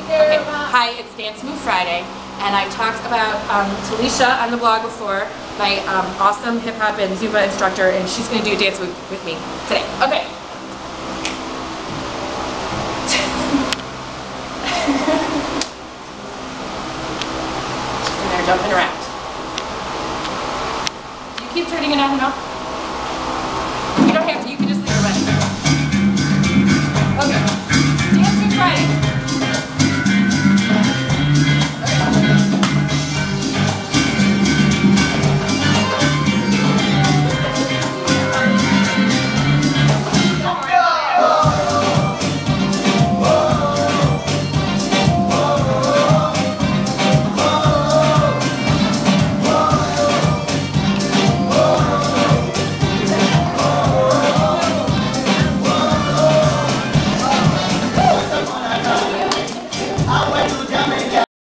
Okay. Hi, it's Dance Move Friday, and I talked about Talisha on the blog before, my awesome hip hop and Zumba instructor, and she's going to do a dance move with me today. Okay. She's in there jumping around. Do you keep turning it on and off?